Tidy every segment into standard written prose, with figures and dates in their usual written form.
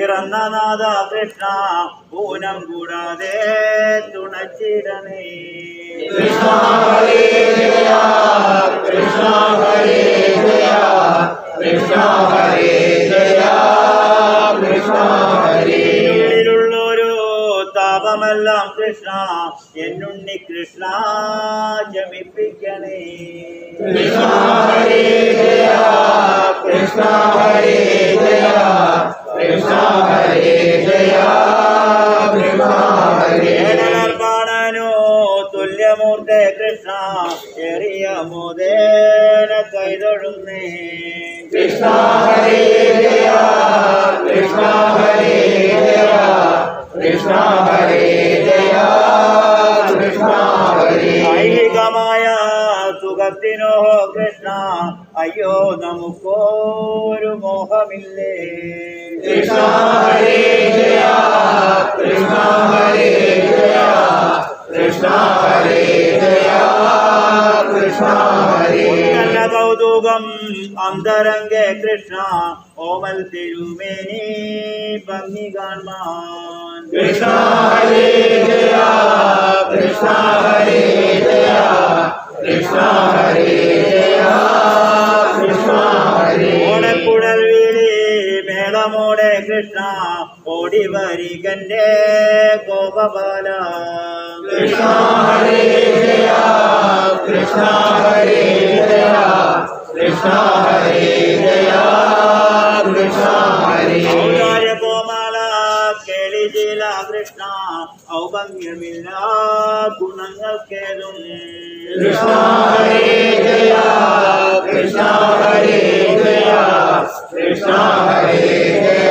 പിറന്ന നാഥ കൃഷ്ണ പൂനം കൂടാതെ തുണച്ചിടണേ. കൃഷ്ണ ഹരേ ജയ കൃഷ്ണ ഹരേ ജയ കൃഷ്ണ ഹരേ ജയ കൃഷ്ണ ഹരേ. ഉള്ളിലുള്ളൊരു താപമെല്ലാം കൃഷ്ണ എന്നുണ്ണി കൃഷ്ണ ശമിപ്പിക്കണേ. കൃഷ്ണ ഹരേ ജയ കൃഷ്ണ ഹരേ ജയ കൃഷ്ണ ഹരേ ജയ കൃഷ്ണ ഹരേ. കാണനോ തുല്യമൂർത്തെ കൃഷ്ണ ചെറിയ മോദേന കൈതൊഴുന്നേ. കൃഷ്ണ ഹരേ ജയ കൃഷ്ണ ഹരേ ജയ കൃഷ്ണ ഹരേ ജയ കൃഷ്ണ ഹരേ. ഐഹികമായ സുഖത്തിനോ കൃഷ്ണ അയ്യോ നമുക്കൊരു മോഹമില്ലേ. കൃഷ്ണ ഹരേ ജയ കൃഷ്ണ ഹരേ ജയ കൃഷ്ണ ഹരേ ജയ കൃഷ്ണ ഹരേ. നല്ല കൗതുകം അന്തരംഗെ കൃഷ്ണ ഓമൽ തിരുമേനി ഭംഗി കാണാൻ. കൃഷ്ണ ഹരേ ജയ കൃഷ്ണ ഹരേ ജയ കൃഷ്ണ ഹരേ ജയ കൃഷ്ണ ഹരേ. ഓടക്കുഴൽ വീളി മേളമോടെ കൃഷ്ണ ഓടി വരികന്റെ ഗോപബാല. കൃഷ്ണ ഹരേ ജയ കൃഷ്ണ ഹരേ ജയ കൃഷ്ണ ഹരേ ജയ കൃഷ്ണ ഹരേ. ഔദാര്യ കോമള കേളിശീല കൃഷ്ണ ഔഭംഗ്യമില്ല ഗുണങ്ങൾക്കേതും. കൃഷ്ണ ഹരേ ജയ കൃഷ്ണ ഹരേ ജയ കൃഷ്ണ ഹരേ ജയ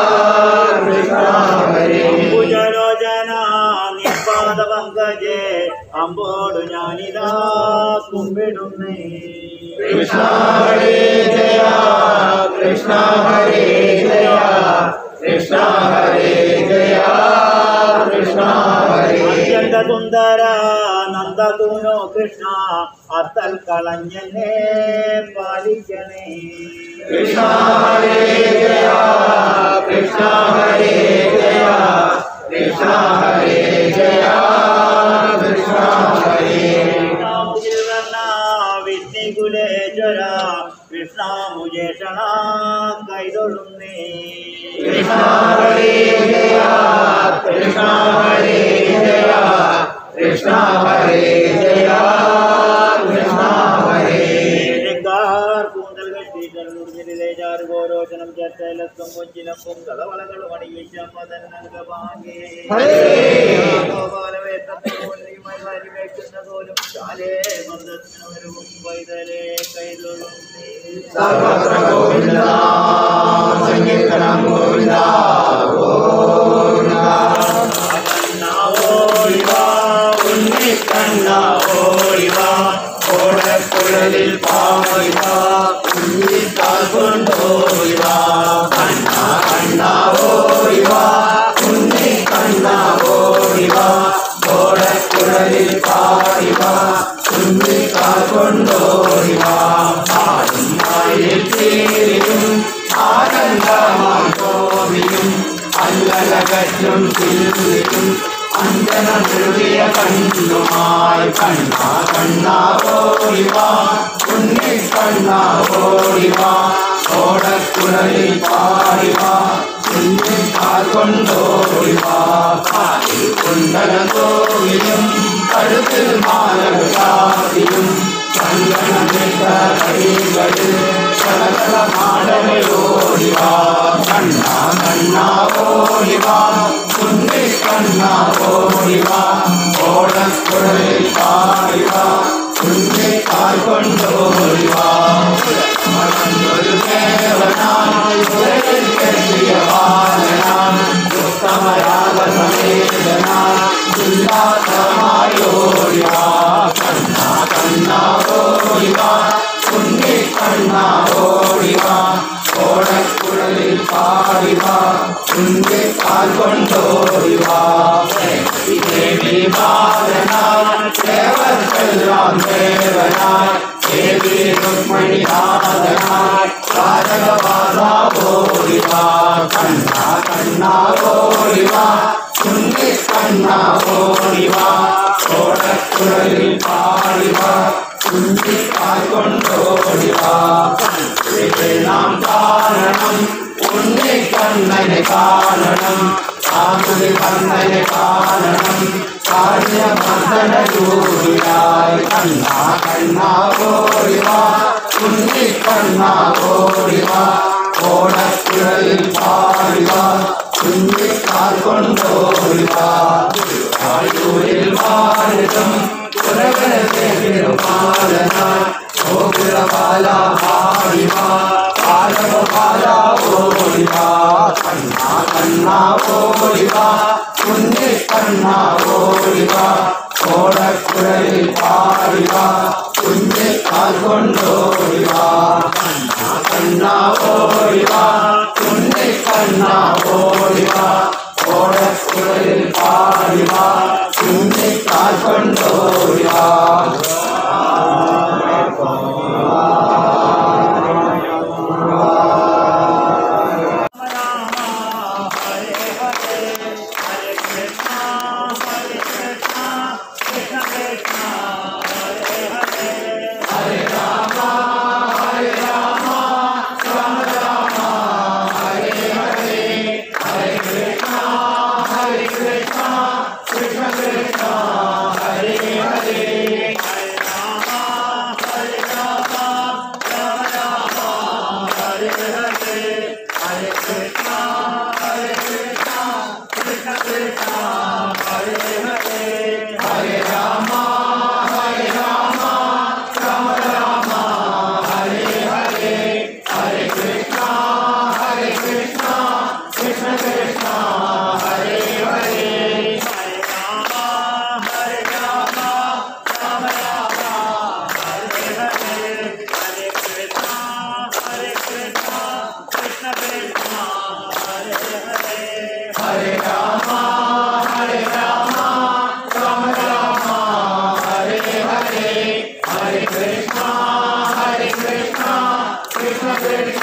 കൃഷ്ണ ഹരേ. അംബുജലോചന നിപാത പങ്കജേ അമ്പോടു ഞാനിതാ കുമ്പിടുന്നേ. കൃഷ്ണ ഹരേ ജയ കൃഷ്ണ ഹരേ ജയ കൃഷ്ണ ഹരേ ജയ കൃഷ്ണ ഹരേ. അത്യന്ത സുന്ദര നന്ദതൂനോ കൃഷ്ണ അത്തൽ കളഞ്ഞനെ പാലിക്കണേ. കൃഷ്ണ ഹരേ ജയ കൃഷ്ണ ഹരേ ജയ കൃഷ്ണ ഹരേ ജയ കൃഷ്ണ ഹരേ. വിഷ്ണുകുലേശ്വര കൃഷ്ണ മുജേഷണ കൈതൊഴുന്നേ. കൃഷ്ണ ഹരേ ജയ കൃഷ്ണ ഹരേ ജയ കൃഷ്ണ ഹരേ ജയ കൃഷ്ണ ഹരേ. കൂന്തൽ കെട്ടികളുടെ ഗോരോചനം ചേർത്തലത്തും കൊച്ചിലപ്പും കളവളകളും അണിയിച്ചമ്മതന്നംഗമാകെ ഗോപാലവേത്രത്തിനുമായി വരിവയ്ക്കുന്ന പോലും കാലേ മന്ദത്തിനവരും വൈതലേ കൈതൊഴുന്നേ. സർവത്ര ഗോവിന്ദ സങ്കീർത്തനം ഗോവിന്ദ ഗോവിന്ദ. ഓടിവാ ഉണ്ണിക്കണ്ണ ഓടിവാ ഓടക്കുഴലിൽ പാടിവാ ഉണ്ണിക്കാൽ കൊണ്ടോടിവാ. കണ്ണ കണ്ണ ഓടിവാ ഉണ്ണിക്കണ്ണ ഓടിവാ ഓടക്കുഴലിൽ പാടിവാ ഉണ്ണിക്കാൽ കൊണ്ടോടിവാ. ആടും മയിൽ തീരും ആനന്ദമായി കോവിലും അല്ലലകറ്റും തിരുവിലും അഞ്ജനമെഴുതിയ കണ്ണുമായി. കണ്ണ കണ്ണ ഓടിവാ ഉണ്ണിക്കണ്ണ ഓടിവാ ഓടക്കുഴലിൽ പാടിവാ ഉണ്ണിക്കാൽ കൊണ്ടോടിവാ. കാലിൽ കുണ്ടല കോവിലും കഴുത്തിൽ മാലകാതിലും ചന്ദനമിട്ട കൈകളിൽ ശകല നാടനയോടിവാ. കണ്ണ കണ്ണ ഓടിവാ ഉണ്ണിക്കണ്ണ ഓടിവാ ഓടക്കുഴലിൽ പാടിവാ ഉണ്ണിക്കാൽ കൊണ്ടോടിവാ. മറന്നൊരു ദേവനായി കെട്ടിയ ബാലനായി ഉത്തമരാഗ സമേതനായി ഉല്ലാസമായി ഓടിവാ. കണ്ണ കണ്ണ ഓടിവാ ഉണ്ണിക്കണ്ണ ഓടിവാ ഓടക്കുഴലിൽ പാടിവാ ഉണ്ണിക്കാൽ കൊണ്ടോടിവാ. ദേവി ബാലനായി ദേവർക്കെല്ലാം ദേവനായി ദേവി രുക്മിണിനാഥനായി രാജകവാസ ഓടിവാ. കണ്ണ കണ്ണ ഓടിവാ ഉണ്ണിക്കണ്ണ ഓടിവാ ഓടക്കുഴലിൽ പാടിവാ കുഞ്ഞിക്കാൽ കൊണ്ടോടിവാ നാം കാണണം ഉണ്ണിക്കണ്ണനെ കാണണം ആകുതി കണ്ണനെ കാണണം കാഴ്യമർദ്ദനൂരിയായി കണ്ണ കണ്ണ ഓടിവാ ഉണ്ണിക്കണ്ണ ഓടിവാ ഓടക്കുഴലിൽ പാടിവാ കുഞ്ഞിക്കാൽ കൊണ്ടോടിവാ ആയൂരിൽ വാഴും കുരവനത്തെ തിരുമാലന ഗോപുരപാല പാടിവാ പാലപാല ഓടിവാ കണ്ണ കണ്ണ ഓടിവാ കുഞ്ഞിക്കണ്ണ ഓടിവാ ഓടക്കുഴലിൽ പാടിവാ കുഞ്ഞിക്കാൽ കൊണ്ടോടിവാ കണ്ണ കണ്ണ ഓടിവാ കുഞ്ഞിക്കണ്ണ ഓടിവാ ഓടക്കുഴലിൽ പാടിവാ കുഞ്ഞിക്കാൽ കൊണ്ടോടിവാ Hare